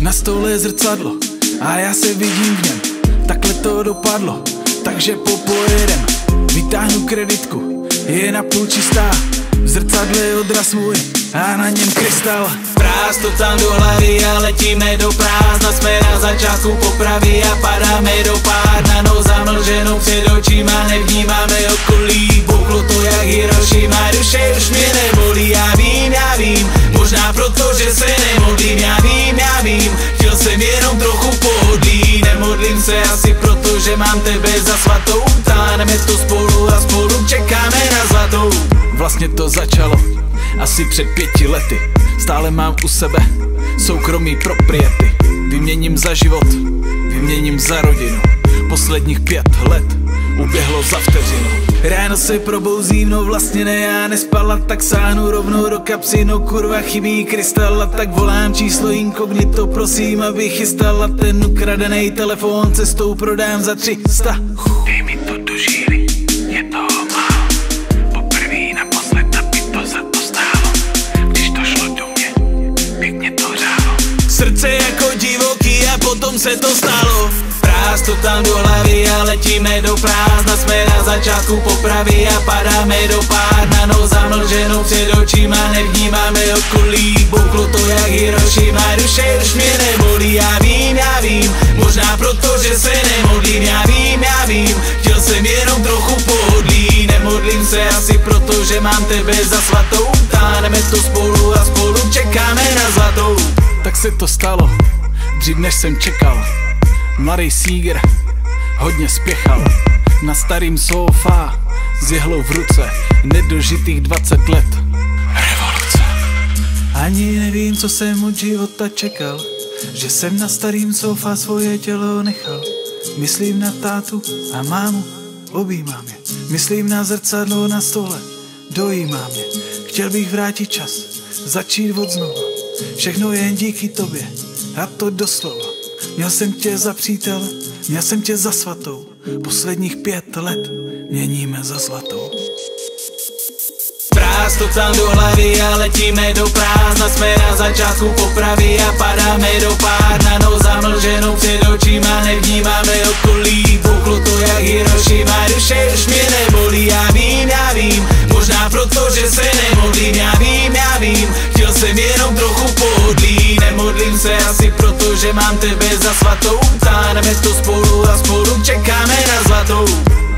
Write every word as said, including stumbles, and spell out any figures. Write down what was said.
Na stole je zrcadlo a já se vidím v něm. Takhle to dopadlo, takže popojedem. Vytáhnu kreditku, je na půl čistá. V zrcadle je odraz můj a na něm krystal. Práz to tam do hlavy a letíme do prázdna. Jsme na začátku popravy a padáme do pádna. No zamlženou před očima, nevnímáme okolí. Bouchlo to jak Hirošima, duše už mě nebolí. Já vím, já vím, možná proto, že se nemodlím. Já vím, já vím, chtěl jsem jenom trochu pohodlí. Nemodlím se asi proto, že mám tebe za svatou. Táneme to spolu a spolu čekáme na zlatou. Vlastně to začalo asi před pěti lety. Stále mám u sebe soukromý propriety. Vyměním za život, vyměním za rodinu. Posledních pět let uběhlo za vteřinu. Ráno se probouzím, no vlastně ne, já nespala. Tak sáhnu rovnou do kapsy, no kurva chybí krystal. A tak volám číslo inkognito, prosím, aby chystala. Ten ukradený telefon cestou prodám za tři sta. Dej mi to do žíly, je toho málo. Poprvý naposled, aby to za to stálo. Když to šlo do mě, pěkně to řálo. Srdce jako divoký a potom se to stalo. Práz to tam do hlavy a letíme do prázdna. Jsme na začátku popravy a padáme do pádna. No zamlženou před očima, nevnímáme okolí. Bouchlo to jak Hirošima, duše už mě nebolí. Já vím, já vím, možná proto, že se nemodlím. Já vím, já vím, chtěl jsem jenom trochu pohodlí. Nemodlím se asi proto, že mám tebe za svatou. Táneme to spolu a spolu čekáme na zlatou. Tak se to stalo, dřív než jsem čekal. Mladý Seeger hodně spěchal. Na starým sofá s jehlou v ruce. Nedožitých dvacet let revoluce. Ani nevím, co jsem od života čekal. Že jsem na starým sofá svoje tělo nechal. Myslím na tátu a mámu, objímám je. Myslím na zrcadlo na stole, dojímám je. Chtěl bych vrátit čas, začít od znova. Všechno jen díky tobě, a to doslova. Měl jsem tě za přítele, měl jsem tě za svatou. Posledních pět let měníme za zlatou. Práz to tam do hlavy a letíme do prázdna. Jsme na začátku popravy a padáme do pádna. No zamlženou před očima, nevnímáme okolí. Bouchlo to jak Hirošima, duše už mě nebolí. Já vím, já vím, možná proto, že se nemodlím. Já vím, já vím, chtěl jsem jenom trochu pohodlí. Nemodlím se asi proto, že mám tebe za svatou. Táneme to spolu a spolu čekáme na zlatou.